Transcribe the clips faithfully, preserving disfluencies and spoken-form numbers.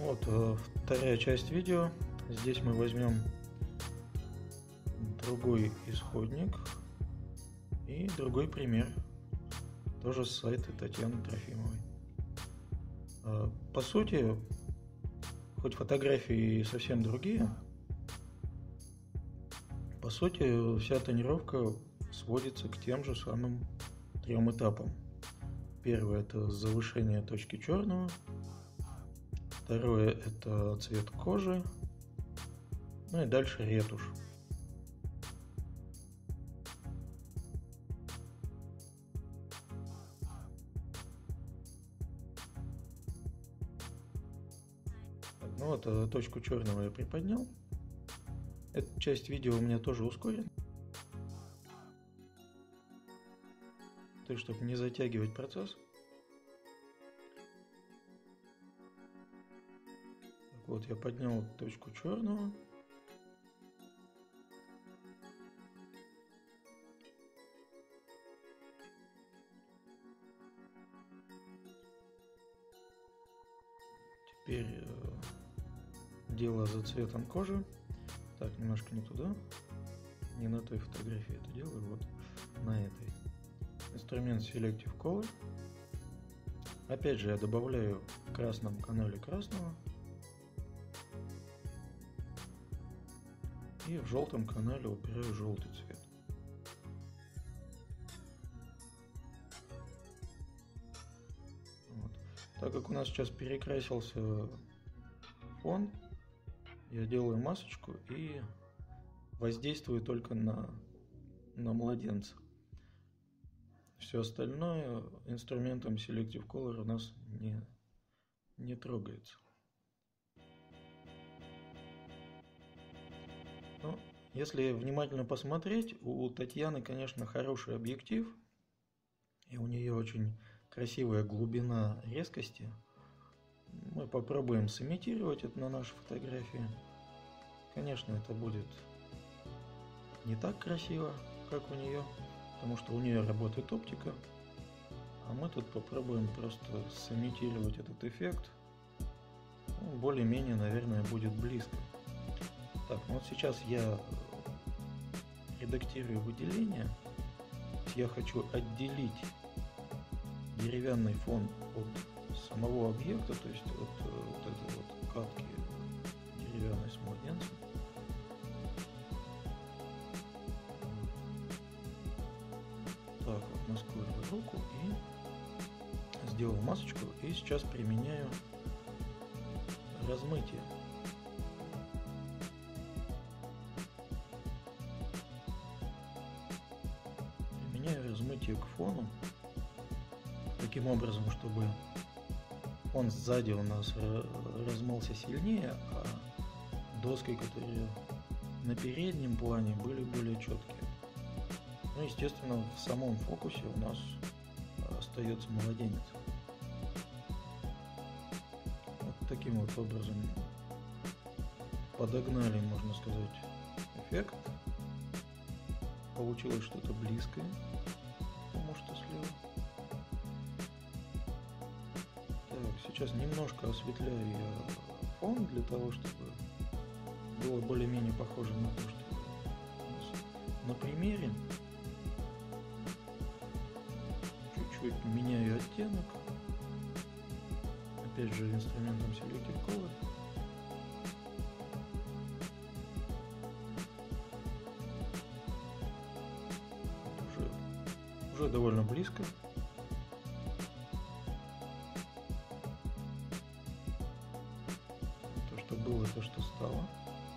Вот э, вторая часть видео. Здесь мы возьмем другой исходник и другой пример, тоже с сайта Татьяны Трофимовой. Э, по сути, хоть фотографии совсем другие, по сути вся тонировка сводится к тем же самым трем этапам. Первое — это завышение точки черного. Второе — это цвет кожи. Ну и дальше ретушь. Ну вот, точку черного я приподнял. Эта часть видео у меня тоже ускорена. То есть, чтобы не затягивать процесс. Вот я поднял точку черного. Теперь э, дело за цветом кожи. Так, немножко не туда. Не на той фотографии это делаю, вот на этой. Инструмент Selective Color. Опять же я добавляю в красном канале красного. И в желтом канале убираю желтый цвет. Вот. Так как у нас сейчас перекрасился фон, я делаю масочку и воздействую только на, на младенца. Все остальное инструментом Selective Color у нас не, не трогается. Ну, если внимательно посмотреть, у Татьяны, конечно, хороший объектив, и у нее очень красивая глубина резкости. Мы попробуем сымитировать это на нашей фотографии. Конечно, это будет не так красиво, как у нее, потому что у нее работает оптика, а мы тут попробуем просто сымитировать этот эффект. Ну, более-менее, наверное, будет близко. Так, ну вот сейчас я редактирую выделение. Я хочу отделить деревянный фон от самого объекта, то есть от вот этой вот катки деревянной с младенцем. Так, вот наскорую руку и сделал масочку, и сейчас применяю размытие. Применяю размытие к фону таким образом, чтобы фон сзади у нас размылся сильнее, а доски, которые на переднем плане, были более четкие. Ну, естественно, в самом фокусе у нас остается младенец. Вот таким вот образом подогнали, можно сказать, эффект. Получилось что-то близкое к тому, что слева. Так, сейчас немножко осветляю я фон для того, чтобы было более-менее похоже на то, что у нас на примере. Чуть-чуть меняю оттенок. Опять же инструментом Selective Color. Уже, уже довольно близко. То, что было, то, что стало.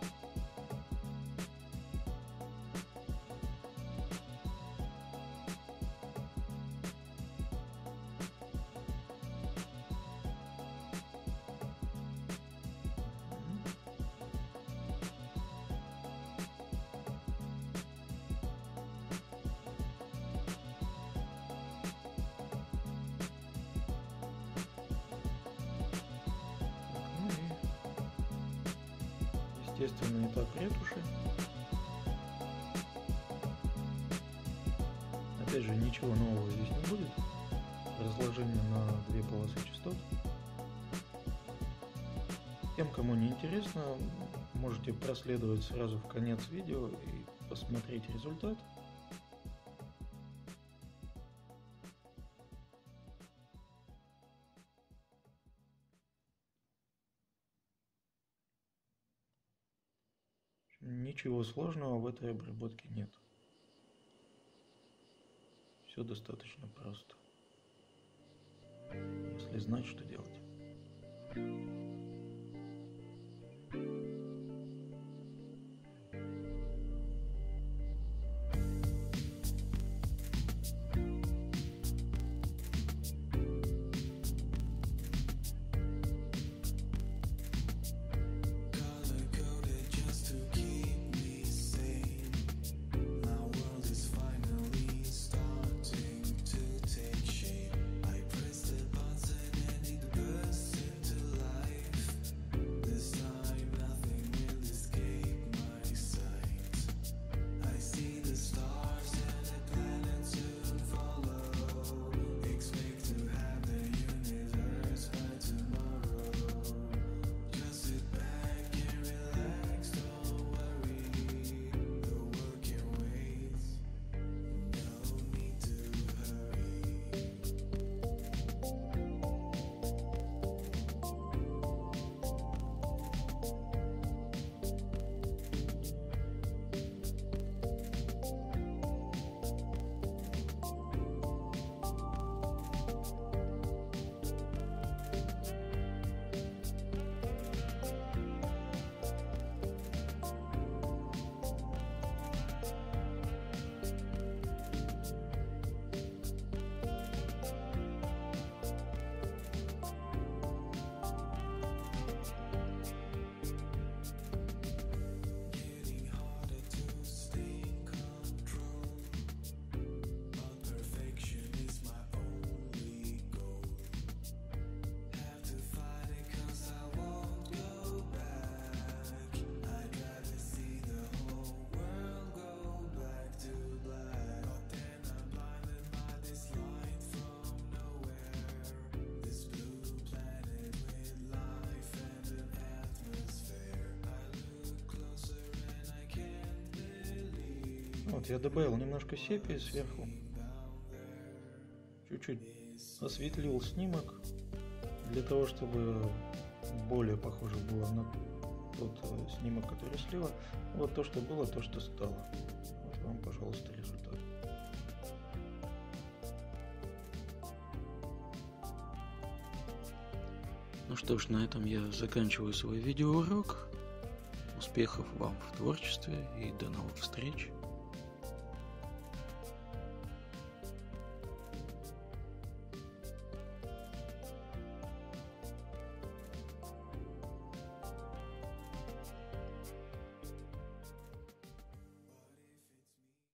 Естественный этап ретуши. Опять же, ничего нового здесь не будет. Разложение на две полосы частот. Тем, кому не интересно, можете проследовать сразу в конец видео и посмотреть результат. Ничего сложного в этой обработке нет. Все достаточно просто, если знать, что делать. Вот я добавил немножко сепии сверху, чуть-чуть осветлил снимок, для того, чтобы более похоже было на тот снимок, который слева. Вот то, что было, то, что стало. Вот вам, пожалуйста, результат. Ну что ж, на этом я заканчиваю свой видеоурок. Успехов вам в творчестве и до новых встреч!